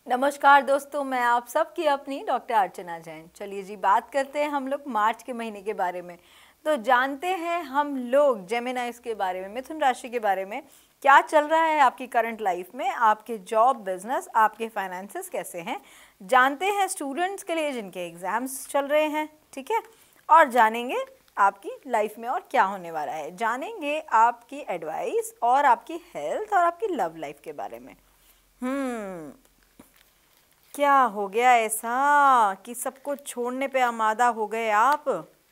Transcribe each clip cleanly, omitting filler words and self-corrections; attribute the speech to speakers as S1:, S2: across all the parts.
S1: नमस्कार दोस्तों, मैं आप सबकी अपनी डॉक्टर अर्चना जैन। चलिए जी, बात करते हैं हम लोग मार्च के महीने के बारे में। तो जानते हैं हम लोग जेमिनाइज के बारे में, मिथुन राशि के बारे में, क्या चल रहा है आपकी करंट लाइफ में, आपके जॉब, बिजनेस, आपके फाइनेंसेस कैसे हैं। जानते हैं स्टूडेंट्स के लिए जिनके एग्जाम्स चल रहे हैं, ठीक है। और जानेंगे आपकी लाइफ में और क्या होने वाला है। जानेंगे आपकी एडवाइस और आपकी हेल्थ और आपकी लव लाइफ के बारे में। क्या हो गया ऐसा कि सबको छोड़ने पे आमादा हो गए आप।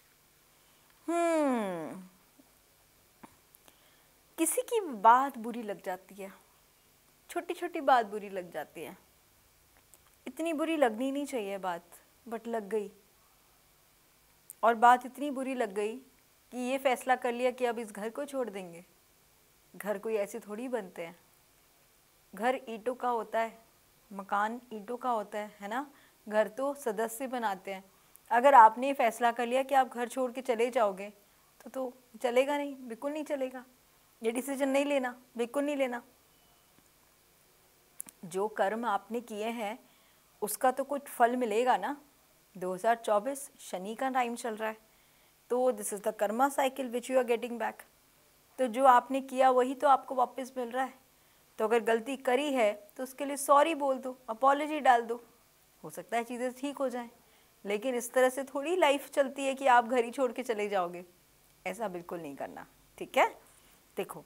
S1: किसी की बात बुरी लग जाती है, छोटी छोटी बात बुरी लग जाती है। इतनी बुरी लगनी नहीं चाहिए बात, बट लग गई। और बात इतनी बुरी लग गई कि ये फैसला कर लिया कि अब इस घर को छोड़ देंगे। घर कोई ऐसे थोड़ी बनते हैं। घर ईंटों का होता है, मकान ईंटों का होता है ना। घर तो सदस्य बनाते हैं। अगर आपने फैसला कर लिया कि आप घर छोड़ के चले जाओगे तो चलेगा नहीं, बिल्कुल नहीं चलेगा। ये डिसीजन नहीं लेना, बिल्कुल नहीं लेना। जो कर्म आपने किए हैं उसका तो कुछ फल मिलेगा ना। 2024 शनि का टाइम चल रहा है, तो this is the karma cycle which you are getting back. तो जो आपने किया वही तो आपको वापस मिल रहा है। तो अगर गलती करी है तो उसके लिए सॉरी बोल दो, अपॉलॉजी डाल दो, हो सकता है चीज़ें ठीक हो जाएं। लेकिन इस तरह से थोड़ी लाइफ चलती है कि आप घर ही छोड़ के चले जाओगे। ऐसा बिल्कुल नहीं करना, ठीक है। देखो,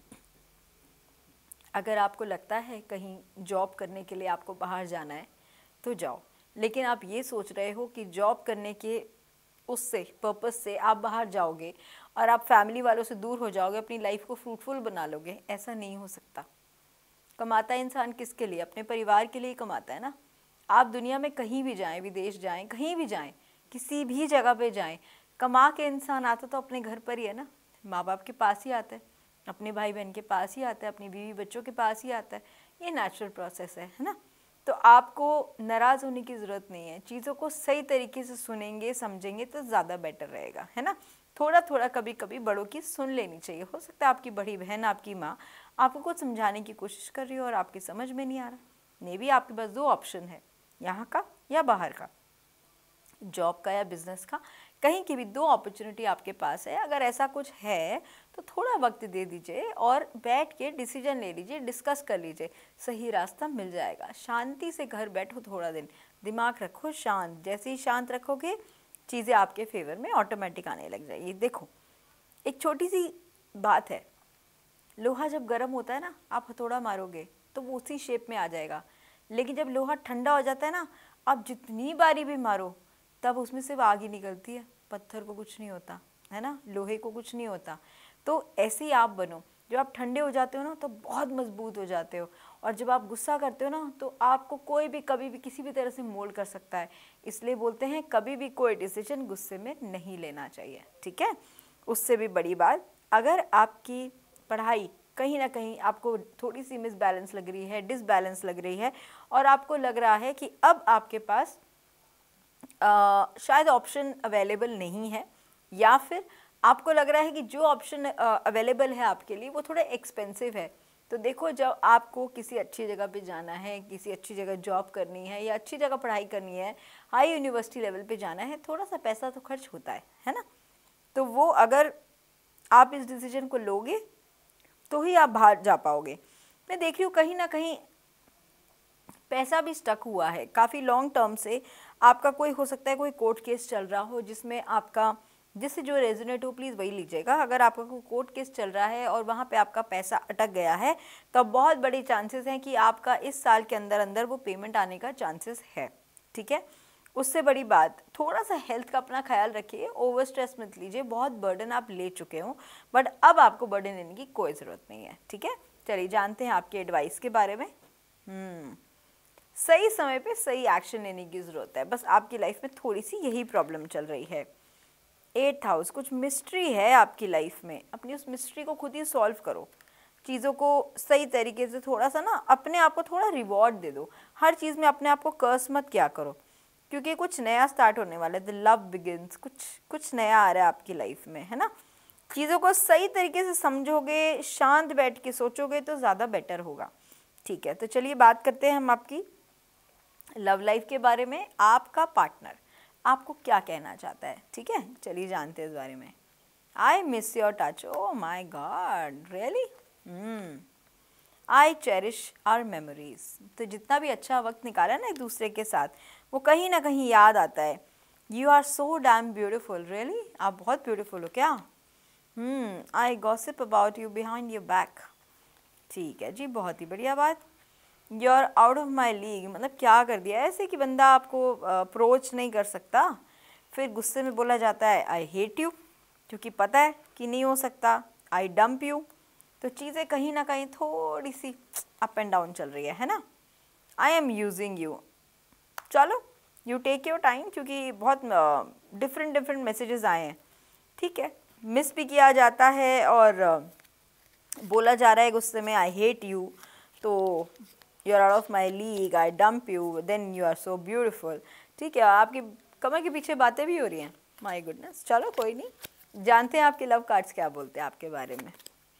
S1: अगर आपको लगता है कहीं जॉब करने के लिए आपको बाहर जाना है तो जाओ। लेकिन आप ये सोच रहे हो कि जॉब करने के उससे पर्पस से आप बाहर जाओगे और आप फैमिली वालों से दूर हो जाओगे, अपनी लाइफ को फ्रूटफुल बना लोगे, ऐसा नहीं हो सकता। कमाता है इंसान किसके लिए? अपने परिवार के लिए कमाता है ना। आप दुनिया में कहीं भी जाएं, विदेश जाएं, कहीं भी जाएं, किसी भी जगह पे जाएं, कमा के इंसान आता तो अपने घर पर ही है ना। माँ बाप के पास ही आता है, अपने भाई बहन के पास ही आता है, अपनी बीवी बच्चों के पास ही आता है। ये नेचुरल प्रोसेस है ना। तो आपको नाराज़ होने की ज़रूरत नहीं है। चीज़ों को सही तरीके से सुनेंगे, समझेंगे तो ज़्यादा बेटर रहेगा, है ना। थोड़ा थोड़ा कभी कभी बड़ों की सुन लेनी चाहिए। हो सकता है आपकी बड़ी बहन, आपकी माँ आपको कुछ समझाने की कोशिश कर रही हो और आपकी समझ में नहीं आ रहा। मे बी आपके पास दो ऑप्शन है, यहाँ का या बाहर का, जॉब का या बिजनेस का। कहीं की भी दो अपॉर्चुनिटी आपके पास है। अगर ऐसा कुछ है तो थोड़ा वक्त दे दीजिए और बैठ के डिसीजन ले लीजिए, डिस्कस कर लीजिए, सही रास्ता मिल जाएगा। शांति से घर बैठो थोड़ा दिन, दिमाग रखो शांत। जैसे ही शांत रखोगे चीज़ें आपके फेवर में ऑटोमेटिक आने लग जाएगी। देखो, एक छोटी सी बात है, लोहा जब गर्म होता है ना, आप हथौड़ा मारोगे तो वो उसी शेप में आ जाएगा। लेकिन जब लोहा ठंडा हो जाता है ना, आप जितनी बारी भी मारो तब उसमें सिर्फ आग ही निकलती है। पत्थर को कुछ नहीं होता, है ना, लोहे को कुछ नहीं होता। तो ऐसे ही आप बनो। जब आप ठंडे हो जाते हो ना तो बहुत मजबूत हो जाते हो। और जब आप गुस्सा करते हो ना तो आपको कोई भी कभी भी किसी भी तरह से मोल्ड कर सकता है। इसलिए बोलते हैं कभी भी कोई डिसीजन गुस्से में नहीं लेना चाहिए, ठीक है। उससे भी बड़ी बात, अगर आपकी पढ़ाई कहीं ना कहीं आपको थोड़ी सी मिसबैलेंस लग रही है, डिसबैलेंस लग रही है, और आपको लग रहा है कि अब आपके पास शायद ऑप्शन अवेलेबल नहीं है, या फिर आपको लग रहा है कि जो ऑप्शन अवेलेबल है आपके लिए वो थोड़ा एक्सपेंसिव है, तो देखो, जब आपको किसी अच्छी जगह पे जाना है, किसी अच्छी जगह जॉब करनी है या अच्छी जगह पढ़ाई करनी है, हाई यूनिवर्सिटी लेवल पे जाना है, थोड़ा सा पैसा तो खर्च होता है ना। तो वो अगर आप इस डिसीजन को लोगे तो ही आप बाहर जा पाओगे। मैं देख रही हूँ कहीं ना कहीं पैसा भी स्टक हुआ है काफ़ी लॉन्ग टर्म से। आपका कोई हो सकता है कोई कोर्ट केस चल रहा हो जिसमें आपका, जिससे जो रेजोनेट हो प्लीज़ वही लीजिएगा। अगर आपका कोई कोर्ट केस चल रहा है और वहाँ पे आपका पैसा अटक गया है तो बहुत बड़ी चांसेस हैं कि आपका इस साल के अंदर अंदर वो पेमेंट आने का चांसेस है, ठीक है। उससे बड़ी बात, थोड़ा सा हेल्थ का अपना ख्याल रखिए, ओवर स्ट्रेस मत लीजिए। बहुत बर्डन आप ले चुके हो, बट अब आपको बर्डन लेने की कोई ज़रूरत नहीं है, ठीक है। चलिए जानते हैं आपके एडवाइस के बारे में। सही समय पे सही एक्शन लेने की ज़रूरत है। बस आपकी लाइफ में थोड़ी सी यही प्रॉब्लम चल रही है। 8th हाउस, कुछ मिस्ट्री है आपकी लाइफ में। अपनी उस मिस्ट्री को खुद ही सॉल्व करो। चीज़ों को सही तरीके से थोड़ा सा ना अपने आप को थोड़ा रिवॉर्ड दे दो। हर चीज़ में अपने आप को कर्स मत क्या करो, क्योंकि कुछ नया स्टार्ट होने वाला है। द लव बिगिंस, कुछ नया आ रहा है आपकी लाइफ में, है ना। चीज़ों को सही तरीके से समझोगे, शांत बैठ के सोचोगे तो ज़्यादा बेटर होगा, ठीक है। तो चलिए बात करते हैं हम आपकी लव लाइफ के बारे में आपका पार्टनर आपको क्या कहना चाहता है, ठीक है, चलिए जानते हैं इस बारे में। I miss your touch, oh my god really, I cherish our memories, तो जितना भी अच्छा वक्त निकाला ना एक दूसरे के साथ वो कहीं ना कहीं याद आता है। You are so damn beautiful, really आप बहुत ब्यूटिफुल हो क्या। I gossip about you behind your back, ठीक है जी, बहुत ही बढ़िया बात। You are out of my league, मतलब क्या कर दिया ऐसे कि बंदा आपको अप्रोच नहीं कर सकता। फिर गुस्से में बोला जाता है आई हेट यू, क्योंकि पता है कि नहीं हो सकता। आई डंप यू, तो चीज़ें कहीं ना कहीं थोड़ी सी अप एंड डाउन चल रही है ना। आई एम यूजिंग यू, चलो यू टेक योर टाइम, क्योंकि बहुत डिफरेंट मैसेजेस आए हैं, ठीक है। मिस भी किया जाता है और बोला जा रहा है गुस्से में आई हेट यू, तो you are out of my league, I dump you, then you are so beautiful, ठीक है। आपकी कमर के पीछे बातें भी हो रही हैं, माई गुडनेस, चलो कोई नहीं, जानते हैं आपके लव कार्ड्स क्या बोलते हैं आपके बारे में।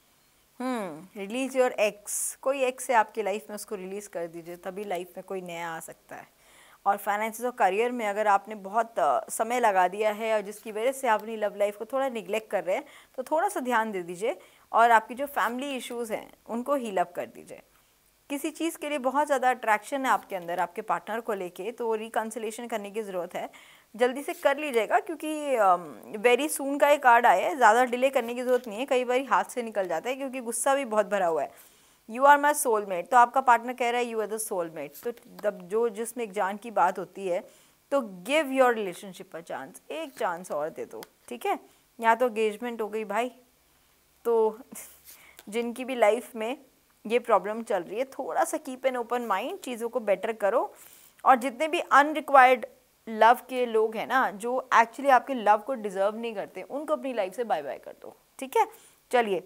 S1: रिलीज योर एक्स, कोई एक्स है आपकी लाइफ में उसको रिलीज़ कर दीजिए, तभी लाइफ में कोई नया आ सकता है। और फाइनेंसिस और करियर में अगर आपने बहुत समय लगा दिया है और जिसकी वजह से आप अपनी लव लाइफ को थोड़ा निगलेक्ट कर रहे हैं, तो थोड़ा सा ध्यान दे दीजिए और आपकी जो फैमिली इश्यूज़ हैं उनको हील अप कर दीजिए। किसी चीज़ के लिए बहुत ज़्यादा अट्रैक्शन है आपके अंदर आपके पार्टनर को लेके, तो रिकन्सिलेशन करने की ज़रूरत है, जल्दी से कर लीजिएगा, क्योंकि वेरी सून का एक कार्ड आया है, ज़्यादा डिले करने की ज़रूरत नहीं है, कई बार हाथ से निकल जाता है क्योंकि गुस्सा भी बहुत भरा हुआ है। यू आर माई सोलमेट, तो आपका पार्टनर कह रहा है यू आर द सोलमेट, तो जब जो जिसमें एक जान की बात होती है तो give your relationship a chance, एक चांस और दे दो, ठीक है। या तो एंगेजमेंट हो गई भाई, तो जिनकी भी लाइफ में ये प्रॉब्लम चल रही है, थोड़ा सा कीप एन ओपन माइंड, चीज़ों को बेटर करो। और जितने भी अनरिक्वायर्ड लव के लोग हैं ना, जो एक्चुअली आपके लव को डिजर्व नहीं करते, उनको अपनी लाइफ से बाय बाय कर दो, ठीक है। चलिए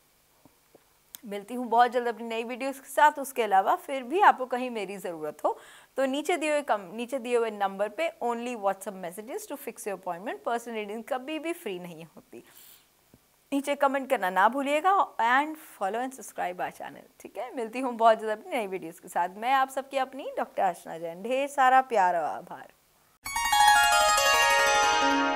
S1: मिलती हूँ बहुत जल्द अपनी नई वीडियोस के साथ। उसके अलावा फिर भी आपको कहीं मेरी ज़रूरत हो तो नीचे दिए हुए नंबर पे only WhatsApp messages to fix your appointment, personal reading कभी भी फ्री नहीं होती। नीचे कमेंट करना ना भूलिएगा and follow and subscribe our channel, ठीक है। मिलती हूँ बहुत जल्द अपनी नई वीडियोस के साथ। मैं आप सबकी अपनी डॉक्टर अर्चना जैन, ढेर सारा प्यार और आभार।